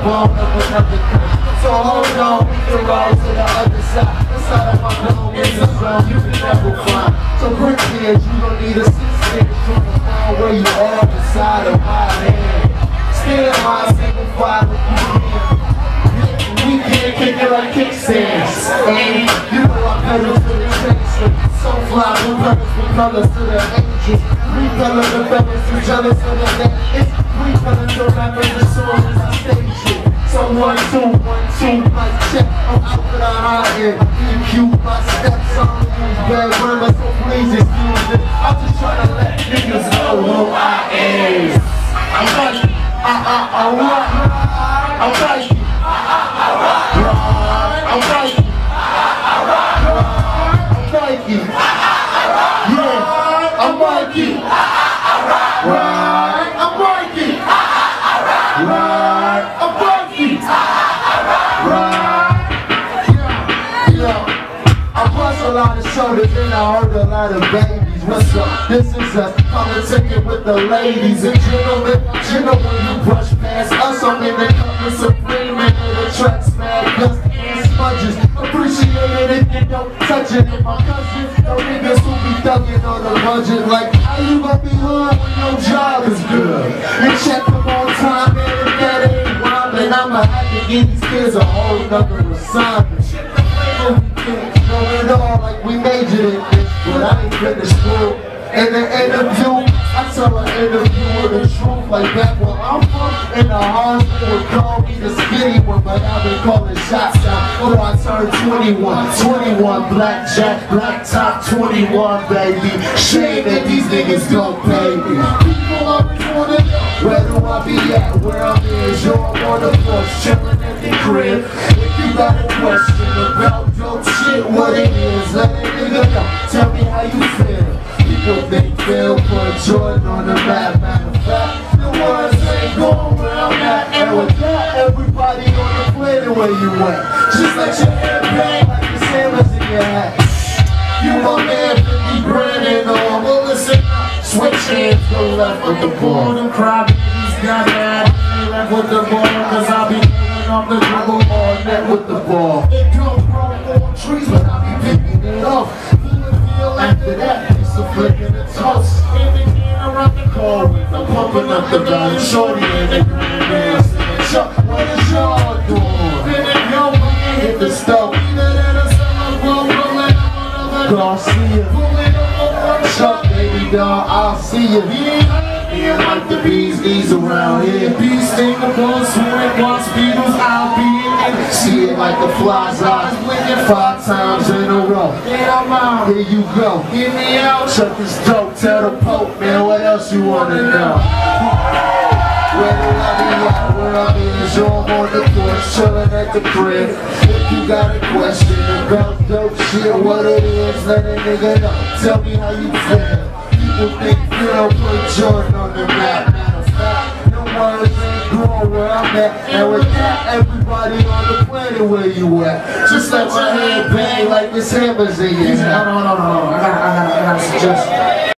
won't ever nothing come. So hold on, we can roll to the other side. The side of my dome is a zone you can never find. So quick kids, you don't need a 6 inch from the phone where you are beside of my hand. Still my single file with you. We can't kick it like kickstands. And you know I pedal to the chain. So fly, we colors from colors to the angels. We color the fellas who jealous of the net. It's we color the rappers, the songs, the stage. So 1, 2, 1, 2, mic check. I'm out for the high end. EQ, my steps on these bad grammar, so please excuse it. I'm just trying to let niggas know who I am. I'm like, I'm like, I'm like, I'm like, Mikey. Yeah, I'm Mikey. Right, I'm Mikey. Right, I'm Mikey. Right, yeah. I bust a lot of shoulders and I heard a lot of babies. What's up? This is us politicking with the ladies and gentlemen. You know when you brush past us, I'm in the company supreme and the tracks mad dust and smudges. Appreciate it if you don't touch it. And my cousins, no niggas who be thugging on the budget. Like, how you gonna be hood when your job is good? You check them on time and if that ain't rhyming, I'ma have to give these kids a whole nother assignment. Know it all like we majored in this, but I ain't finished school. In the interview, I tell an interviewer the truth. Like back where I'm from, in the hospital would call me the skinny one, but I've been calling shots out. Oh, I turned 21, blackjack, black top, 21, baby. Shame that these niggas don't pay me. People always wanna know, where do I be at? Where I'm is, you're on the porch, chillin' in the crib. If you got a question about dope shit, what it is, let a nigga know. Tell me how you feel. People think Phil put Jordan on the map. Matter of fact, the words ain't going where I'm at. And with that, everybody on the planet where you at. Just let your hair bang like the sailors in your hat. You my man, 50 grand and all. Well listen, switch hands, go left with the ball. Them crybabies got mad, they left with the ball. Cause I be pulling off the dribble all net with the ball. It don't grow on trees, but I be picking it off. After that, it's a flick and a toss. Everything around the car, I'm pumping up the valley, shorty and the grand saying, Chuck, what is y'all doing? Then it go, we can hit the stove. Either that or someone will roll it on another Garcia. Pulling up on Chuck, baby dog, I'll see you. Yeah, like the bees, knees around here. Bees sting upon swimming, once beetles, I'll be in. See it like the fly's eyes, blinking 5 times in a row. Yeah, I'm out, here you go. Get me out, check this dope, tell the Pope, man, what else you wanna know? Where do I be at? Where I'm in, so I'm on the porch, chillin' at the crib. If you got a question about dope shit, what it is, let a nigga know. Tell me how you feel. People think Phil put Jordan on the map. Matter of fact, no words ain't going where I'm at. And with that, everybody on the planet where you at. Just let your head bang like this hammer's in your head. No, I got a suggestion.